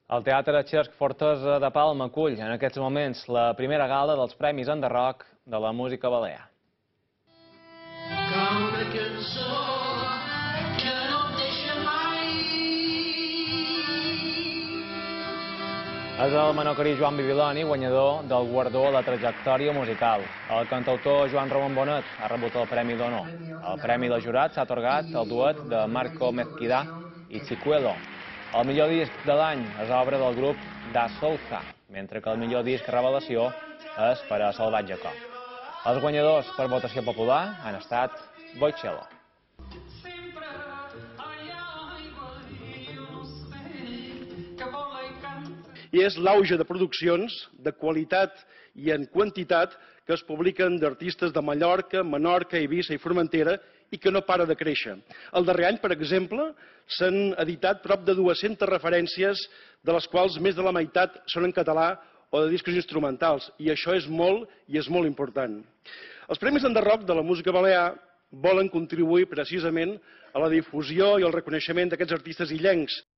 El Teatre Xerc Fortosa de Palma acull en aquests moments la primera gala dels Premis Enderroc de la música balear. És el menorquí Joan Bibiloni, guanyador del guardó a la trajectòria musical. El cantautor Joan Ramon Bonet ha rebut el Premi d'Honor. El Premi del Jurat s'ha atorgat al duet de Marco Mezquida i Chicuelo. El millor disc de l'any és obra del grup Da Souza, mentre que el millor disc revelació és per a Salvatge Cop. Els guanyadors per votació popular han estat Boixeló. I és l'auge de produccions de qualitat i en quantitat que es publiquen d'artistes de Mallorca, Menorca, Eivissa i Formentera i que no para de créixer. El darrer any, per exemple, s'han editat prop de 200 referències, de les quals més de la meitat són en català o de discos instrumentals, i això és molt i és molt important. Els Premis Enderroc de la música balear volen contribuir precisament a la difusió i al reconeixement d'aquests artistes illencs,